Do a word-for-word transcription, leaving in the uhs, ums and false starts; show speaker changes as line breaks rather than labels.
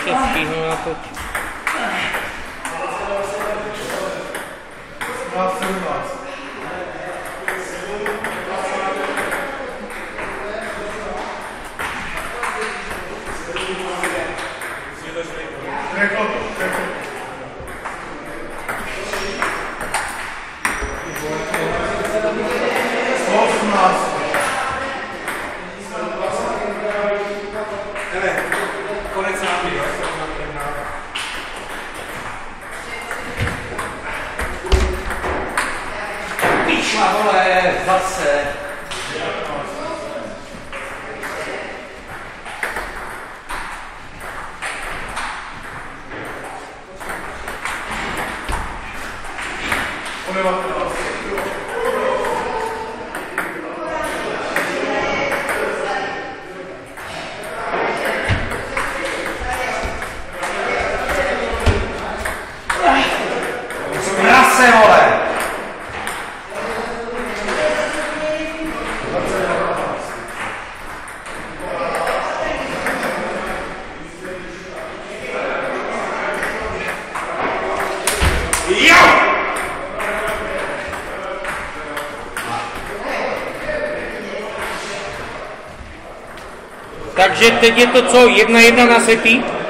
ještě stihnu na to.
Píšla, vole, zase. Prase, vole!
Takže teď je to co? Jedna jedna na sety?